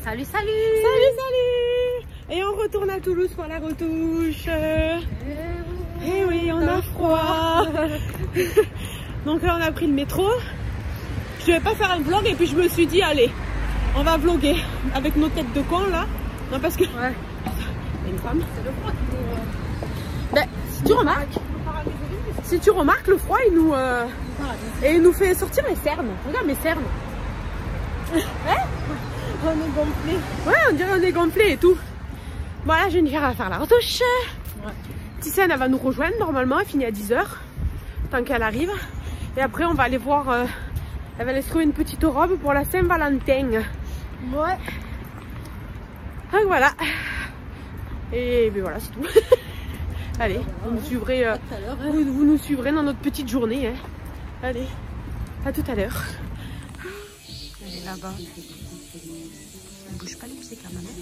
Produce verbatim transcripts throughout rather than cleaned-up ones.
Salut, salut. Salut, salut. Et on retourne à Toulouse pour la retouche. Et eh oui, on a froid. Donc là, on a pris le métro. Je devais pas faire un vlog et puis je me suis dit, allez, on va vlogger avec nos têtes de con là. Non, parce que... Ouais. Une femme. C'est le froid qui nous... Ben, si tu remarques, si tu remarques, le froid, il nous... Euh... Et il nous fait sortir les cernes. Regarde mes cernes. Hein? On est gonflé. Ouais, on dirait on est gonflé et tout. Voilà, Jennifer va faire la retouche. Ouais. Tissane, elle va nous rejoindre normalement. Elle finit à dix heures. Tant qu'elle arrive. Et après, on va aller voir... Euh... Elle va aller se trouver une petite robe pour la Saint-Valentin. Ouais. Donc voilà. Et ben voilà, c'est tout. Allez, vous nous suivrez, euh, vous, vous nous suivrez dans notre petite journée. Hein. Allez, à tout à l'heure. Elle est là-bas. Elle bouge pas les pieds quand même.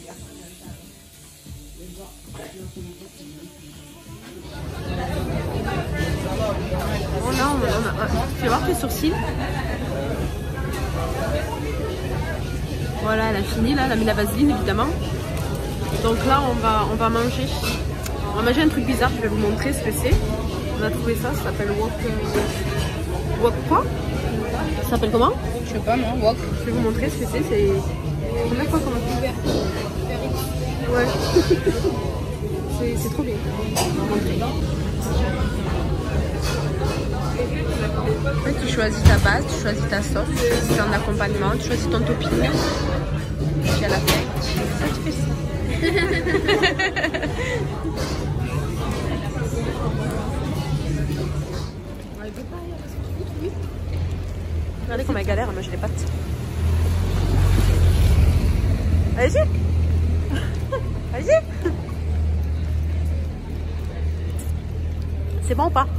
Oh là, on a, on a, tu vas voir tes sourcils. Voilà, elle a fini là, elle a mis la vaseline évidemment. Donc là, on va, on va manger. On va manger un truc bizarre, je vais vous montrer ce que c'est. On a trouvé ça, ça s'appelle wok. Euh... Wok quoi? Ça s'appelle comment? Je sais pas, non, wok. Je vais vous montrer ce que c'est. C'est. On a quoi comme ouais. C'est trop bien. On va montrer. En fait, tu choisis ta base, tu choisis ta sauce, tu choisis ton accompagnement, tu choisis ton topping. Puis à la fin, ça tu fais ça. Regardez comme elle galère à manger les pâtes. Allez-y. Allez-y. C'est bon ou pas?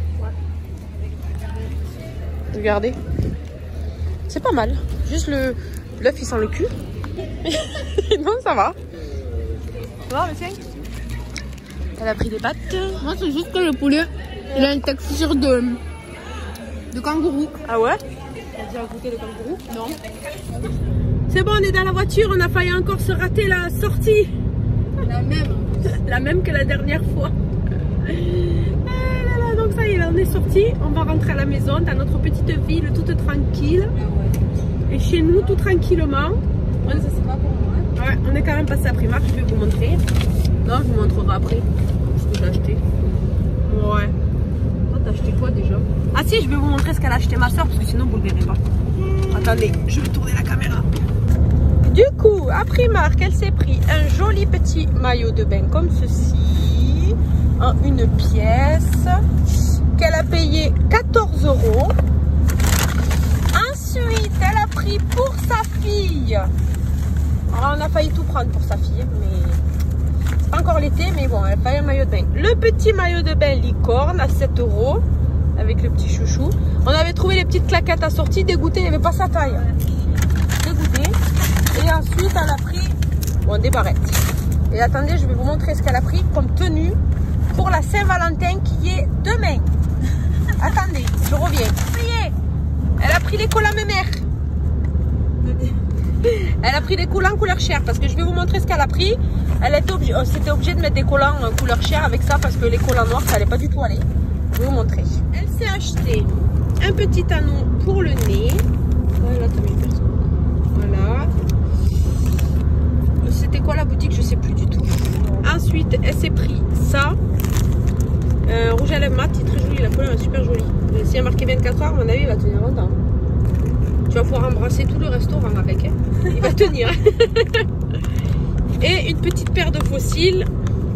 Regardez. C'est pas mal. Juste le l'œuf il sent le cul. Non, ça va. Ça va, monsieur? Elle a pris des pâtes. Moi, c'est juste que le poulet, il a une texture de, de kangourou. Ah ouais? T'as déjà goûté le kangourou? Non. C'est bon, on est dans la voiture. On a failli encore se rater la sortie. La même. La même que la dernière fois. Donc ça y est, on est sorti, on va rentrer à la maison dans notre petite ville toute tranquille. Et chez nous, tout tranquillement. Ouais, ça c'est pas pour moi. Ouais, on est quand même passé à Primark, je vais vous montrer. Non, je vous montrerai après ce que j'ai acheté. Ouais. Toi, t'as acheté quoi déjà? Ah si, je vais vous montrer ce qu'elle a acheté ma soeur parce que sinon vous le verrez pas. Attendez, je vais tourner la caméra. Du coup, à Primark, elle s'est pris un joli petit maillot de bain comme ceci. En une pièce qu'elle a payé quatorze euros. Ensuite, elle a pris pour sa fille. Alors, on a failli tout prendre pour sa fille, mais c'est pas encore l'été, mais bon, elle a payé un maillot de bain. Le petit maillot de bain licorne à sept euros avec le petit chouchou. On avait trouvé les petites claquettes assorties, dégoûtées, il n'y avait pas sa taille. Dégoûtée. Et ensuite, elle a pris bon, des barrettes. Et attendez, je vais vous montrer ce qu'elle a pris comme tenue pour la Saint-Valentin qui est demain. Attendez, je reviens. Voyez, elle a pris les collants mémères. Elle a pris des collants couleur chair parce que je vais vous montrer ce qu'elle a pris. Elle était obligée, oh, c'était obligée de mettre des collants couleur chair avec ça parce que les collants noirs ça allait pas du tout aller. Je vais vous montrer. Elle s'est acheté un petit anneau pour le nez. Voilà, voilà. C'était quoi la boutique? Je sais plus du tout. Ensuite, elle s'est pris ça. Euh, rouge à lèvres mat, c'est très joli. La couleur est super jolie. S'il y a marqué vingt-quatre heures, à mon avis, il va tenir longtemps. Tu vas pouvoir embrasser tout le restaurant avec. Hein. Il va tenir. Et une petite paire de fossiles.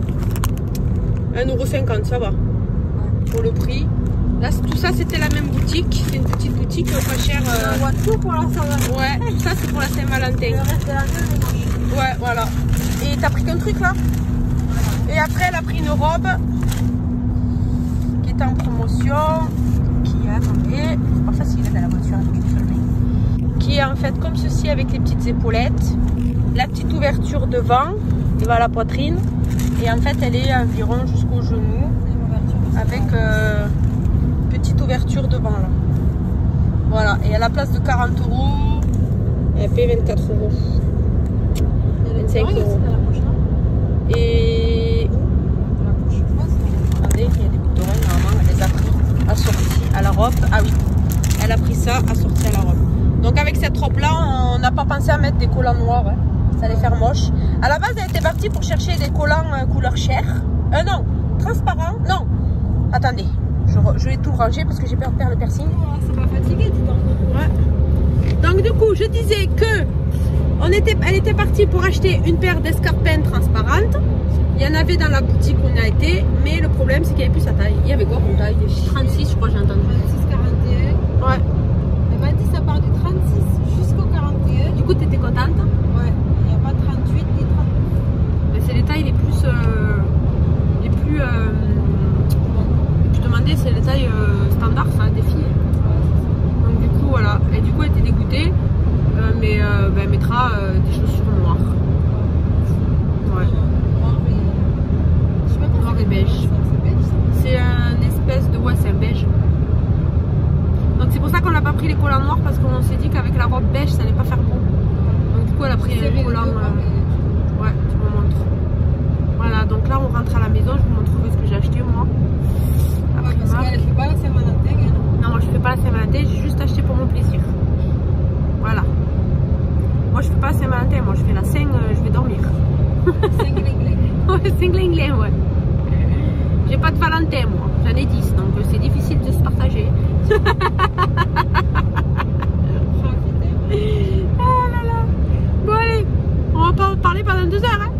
un euro cinquante, ça va. Pour le prix. Là, tout ça, c'était la même boutique. C'est une petite boutique pas chère. Euh... On voit tout pour la Saint-Valentin. Ouais, tout ça, c'est pour la Saint-Valentin. Ouais, voilà. Et t'as pris qu'un truc là? Et après, elle a pris une robe qui est en promotion, qui est, attendez, c'est pas facile dans la voiture avec une filmée. Qui est en fait comme ceci avec les petites épaulettes, la petite ouverture devant, devant la poitrine, et en fait, elle est environ jusqu'au genou, avec euh, petite ouverture devant là. Voilà, et à la place de quarante euros, elle paie vingt-quatre euros. vingt-cinq euros. Et attendez, il y a des boucles d'oreilles, normalement, elle les a pris assorties à la robe. Ah oui, elle a pris ça assorti à la robe. Donc avec cette robe là, on n'a pas pensé à mettre des collants noirs, hein. Ça allait faire moche. À la base, elle était partie pour chercher des collants euh, couleur chair. Euh non, transparent, non. Attendez, je, je vais tout ranger parce que j'ai peur de perdre le piercing. Oh, ça m'a fatigué, dis donc. Ouais. Donc du coup, je disais que on était, elle était partie pour acheter une paire d'escarpins transparentes. Il y en avait dans la boutique où on a été, mais le problème c'est qu'il n'y avait plus sa taille. Il y avait quoi comme taille? trente-six, je crois, j'ai entendu. trente-six quarante et un. Ouais. Elle m'a dit ça part du trente-six jusqu'au quarante et un. Du coup, t'étais contente? Ouais. Il n'y a pas trente-huit ni trente-neuf. Mais c'est les tailles les plus, euh, les plus, euh, les plus demandées, c'est les tailles euh, standards, ça, des filles. Donc du coup, voilà. Et du coup, elle était dégoûtée, euh, mais euh, ben, elle mettra euh, des chaussures noires. Ouais. Je sais pas Noir et beige. C'est beige ça. C'est un espèce de, ouais, c'est un beige. Donc c'est pour ça qu'on n'a pas pris les collants noirs, parce qu'on s'est dit qu'avec la robe beige, ça allait pas faire beau. Donc du coup, elle a pris un collant. Euh... Ouais, je vous montre. Voilà, donc là, on rentre à la maison. Je vous montre ce que j'ai acheté moi. Ouais, parce qu'elle fait pas la Saint-Valentin. Hein. Non, moi je fais pas la Saint-Valentin, j'ai juste acheté pour mon plaisir. Voilà. Moi je fais pas la Saint-Valentin, moi je fais la Saint, euh, je vais dormir. Saint-Gling-Gling. Ouais, Saint-Gling-Gling, ouais. J'ai pas de Valentin moi, j'en ai dix, donc c'est difficile de se partager. Oh là là. Bon allez, on va pas parler pendant deux heures. Hein.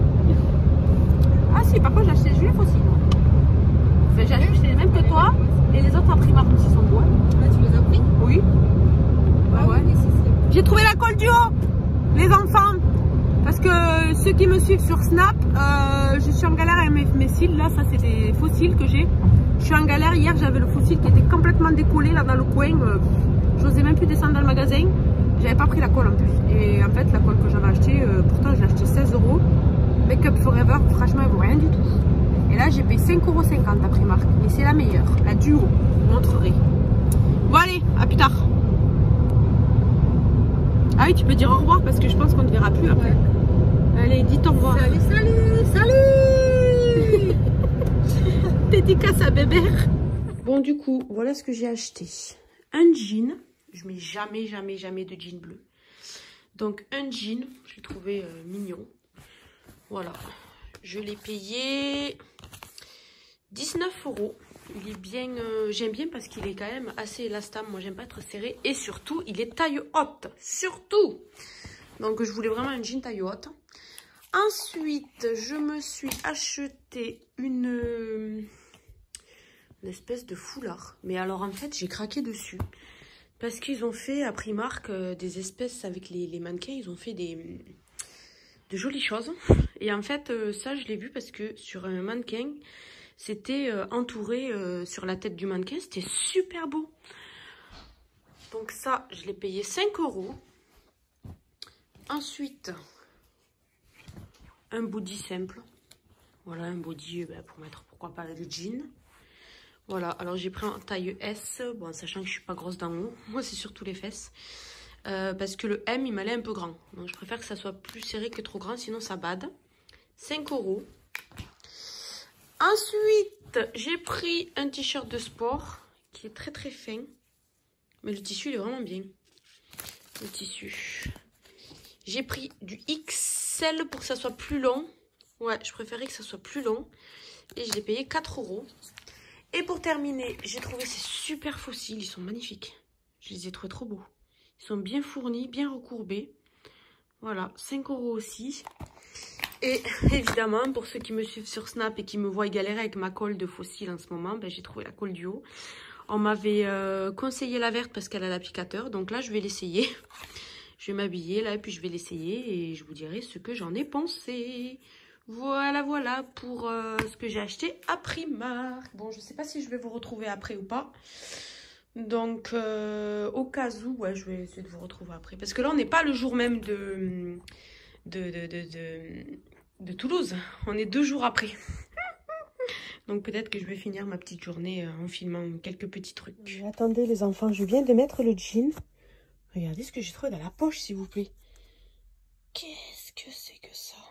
Ah si, par contre j'ai acheté des juifs aussi. Enfin, j'ai acheté les mêmes que toi, et les autres à Primark aussi sont beaux. Ah, tu les as pris? Oui. Ah ouais. Oui, j'ai trouvé la colle du haut, les enfants. Parce que ceux qui me suivent sur Snap, euh, je suis en galère avec mes, mes cils. Là, ça c'est des faux cils que j'ai. Je suis en galère. Hier, j'avais le faux cil qui était complètement décollé là dans le coin. Euh, J'osais même plus descendre dans le magasin. J'avais pas pris la colle en plus. Et en fait, la colle que j'avais achetée, euh, pourtant je l'ai achetée seize euros. Make Up Forever, franchement, elle vaut rien du tout. Et là, j'ai payé cinq euros cinquante à Primark. Et c'est la meilleure, la duo. Je vous montrerai. Bon, allez, à plus tard. Ah oui, tu peux dire au revoir parce que je pense qu'on ne verra plus après. Ouais. Allez, dites au revoir. Salut, salut, salut. Dédicace à Bébert. Bon, du coup, voilà ce que j'ai acheté. Un jean. Je mets jamais, jamais, jamais de jean bleu. Donc, un jean. Je l'ai trouvé euh, mignon. Voilà. Je l'ai payé dix-neuf euros. Il est bien, euh, j'aime bien parce qu'il est quand même assez élastique. Moi, j'aime pas être serré. Et surtout, il est taille haute. Surtout. Donc, je voulais vraiment un jean taille haute. Ensuite, je me suis acheté une, une espèce de foulard. Mais alors, en fait, j'ai craqué dessus. Parce qu'ils ont fait, à Primark, euh, des espèces avec les, les mannequins. Ils ont fait des, de jolies choses. Et en fait, euh, ça, je l'ai vu parce que sur un mannequin... C'était euh, entouré euh, sur la tête du mannequin. C'était super beau. Donc ça, je l'ai payé cinq euros. Ensuite, un body simple. Voilà, un body euh, pour mettre, pourquoi pas, le jean. Voilà, alors j'ai pris en taille S. Bon, sachant que je suis pas grosse d'en haut. Moi, c'est surtout les fesses. Euh, parce que le M, il m'allait un peu grand. Donc, je préfère que ça soit plus serré que trop grand. Sinon, ça bade. cinq euros. Ensuite, j'ai pris un t-shirt de sport qui est très très fin. Mais le tissu, il est vraiment bien. Le tissu. J'ai pris du X L pour que ça soit plus long. Ouais, je préférais que ça soit plus long. Et je l'ai payé quatre euros. Et pour terminer, j'ai trouvé ces super fossiles. Ils sont magnifiques. Je les ai trouvés trop beaux. Ils sont bien fournis, bien recourbés. Voilà, cinq euros aussi. Et évidemment, pour ceux qui me suivent sur Snap et qui me voient galérer avec ma colle de fossile en ce moment, ben, j'ai trouvé la colle du haut. On m'avait euh, conseillé la verte parce qu'elle a l'applicateur. Donc là, je vais l'essayer. Je vais m'habiller là et puis je vais l'essayer. Et je vous dirai ce que j'en ai pensé. Voilà, voilà pour euh, ce que j'ai acheté à Primark. Bon, je ne sais pas si je vais vous retrouver après ou pas. Donc, euh, au cas où, ouais, je vais essayer de vous retrouver après. Parce que là, on n'est pas le jour même de... De, de, de, de, de Toulouse. On est deux jours après. Donc peut-être que je vais finir ma petite journée en filmant quelques petits trucs. Attendez les enfants, je viens de mettre le jean. Regardez ce que j'ai trouvé dans la poche s'il vous plaît. Qu'est-ce que c'est que ça?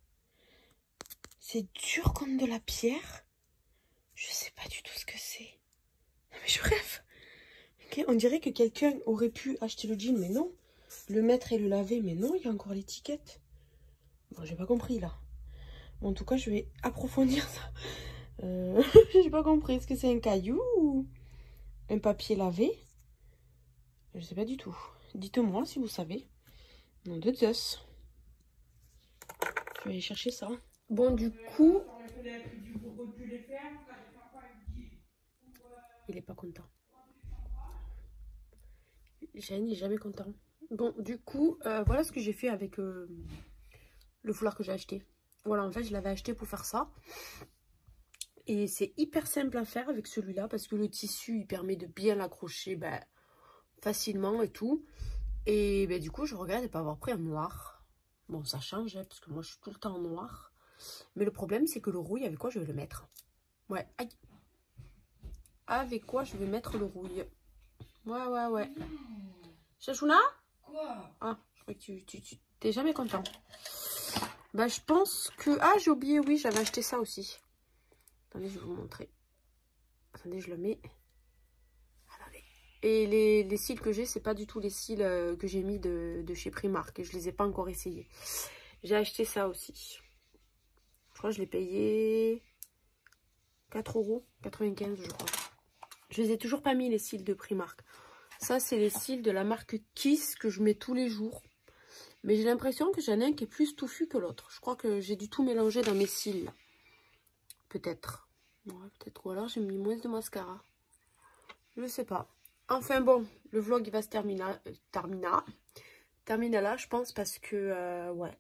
C'est dur comme de la pierre. Je sais pas du tout ce que c'est. Non mais je rêve. Okay, on dirait que quelqu'un aurait pu acheter le jean, mais non. Le mettre et le laver, mais non, il y a encore l'étiquette. Bon, j'ai pas compris là. Bon, en tout cas, je vais approfondir ça. Euh, j'ai pas compris. Est-ce que c'est un caillou ou un papier lavé? Je sais pas du tout. Dites-moi si vous savez. Nom de Zeus. Je vais aller chercher ça. Bon, du coup... Il est pas content. Jeanne n'est jamais content. Bon, du coup, euh, voilà ce que j'ai fait avec euh, le foulard que j'ai acheté. Voilà, en fait, je l'avais acheté pour faire ça. Et c'est hyper simple à faire avec celui-là parce que le tissu, il permet de bien l'accrocher ben, facilement et tout. Et ben, du coup, je regrette de ne pas avoir pris un noir. Bon, ça change, hein, parce que moi, je suis tout le temps en noir. Mais le problème, c'est que le rouille, avec quoi je vais le mettre? Ouais, aïe. Avec quoi je vais mettre le rouille? Ouais, ouais, ouais. Chachouna? Quoi? Ah, je crois que tu, tu, tu t'es jamais content. Bah, je pense que... Ah, j'ai oublié, oui, j'avais acheté ça aussi. Attendez, je vais vous montrer. Attendez, je le mets. Attendez. Et les, les cils que j'ai, c'est pas du tout les cils euh, que j'ai mis de, de chez Primark. Et je les ai pas encore essayés. J'ai acheté ça aussi. Je crois que je l'ai payé quatre euros quatre-vingt-quinze, je crois. Je les ai toujours pas mis, les cils de Primark. Ça, c'est les cils de la marque Kiss que je mets tous les jours. Mais j'ai l'impression que j'en ai un qui est plus touffu que l'autre. Je crois que j'ai du tout mélangé dans mes cils. Peut-être. Ouais, peut-être. Ou alors j'ai mis moins de mascara. Je sais pas. Enfin bon, le vlog il va se terminer, euh, terminer, terminer là, je pense, parce que, euh, ouais.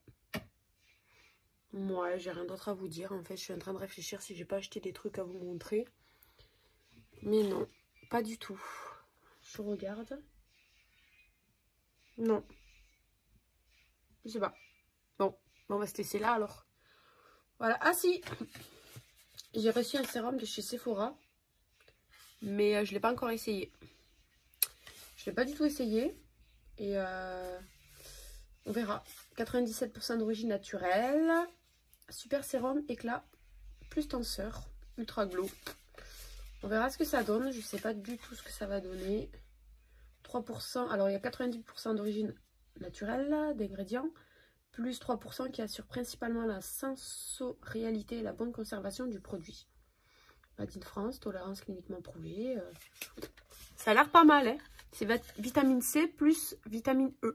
Moi, j'ai rien d'autre à vous dire. En fait, je suis en train de réfléchir si j'ai pas acheté des trucs à vous montrer. Mais non, pas du tout. Je regarde. Non. Je sais pas. Bon, on va se laisser là alors. Voilà. Ah si, j'ai reçu un sérum de chez Sephora. Mais euh, je ne l'ai pas encore essayé. Je ne l'ai pas du tout essayé. Et euh, on verra. quatre-vingt-dix-sept pour cent d'origine naturelle. Super sérum, éclat, plus tenseur, ultra glow. On verra ce que ça donne. Je ne sais pas du tout ce que ça va donner. trois pour cent. Alors, il y a quatre-vingt-dix pour cent d'origine naturelle d'ingrédients. Plus trois pour cent qui assure principalement la sensorialité et la bonne conservation du produit. Made in France, tolérance cliniquement prouvée. Euh... Ça a l'air pas mal, hein. C'est vitamine C plus vitamine E.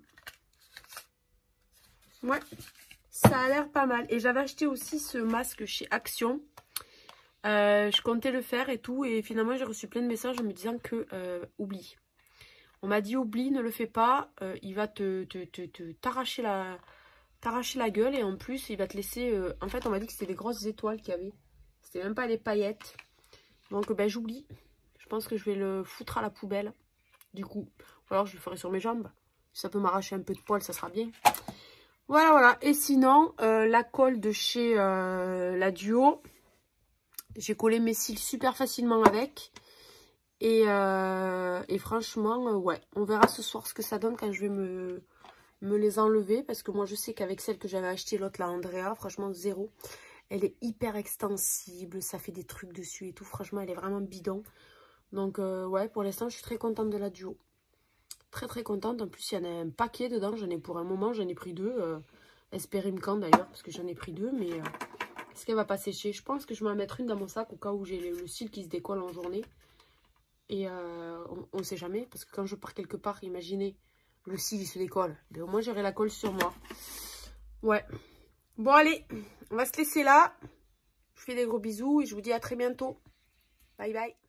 Ouais, ça a l'air pas mal. Et j'avais acheté aussi ce masque chez Action. Euh, je comptais le faire et tout. Et finalement, j'ai reçu plein de messages en me disant que euh, oublie. On m'a dit oublie, ne le fais pas. Euh, il va te, te, te, te t'arracher la, t'arracher la gueule. Et en plus, il va te laisser... Euh... En fait, on m'a dit que c'était des grosses étoiles qu'il y avait. C'était même pas des paillettes. Donc, ben, j'oublie. Je pense que je vais le foutre à la poubelle. Du coup. Ou alors, je le ferai sur mes jambes. Si ça peut m'arracher un peu de poil, ça sera bien. Voilà, voilà. Et sinon, euh, la colle de chez euh, la Duo. J'ai collé mes cils super facilement avec. Et, euh, et franchement, euh, ouais. On verra ce soir ce que ça donne quand je vais me, me les enlever. Parce que moi, je sais qu'avec celle que j'avais achetée, l'autre, la Andrea, franchement, zéro. Elle est hyper extensible. Ça fait des trucs dessus et tout. Franchement, elle est vraiment bidon. Donc, euh, ouais, pour l'instant, je suis très contente de la Duo. Très, très contente. En plus, il y en a un paquet dedans. J'en ai pour un moment, j'en ai pris deux. Euh, Espérimcan d'ailleurs, parce que j'en ai pris deux. Mais euh, est-ce qu'elle va pas sécher? Je pense que je vais en mettre une dans mon sac au cas où j'ai le, le cil qui se décolle en journée. Et euh, on ne sait jamais. Parce que quand je pars quelque part, imaginez, le cil il se décolle. Mais au moins, j'aurai la colle sur moi. Ouais. Bon, allez, on va se laisser là. Je vous fais des gros bisous et je vous dis à très bientôt. Bye bye.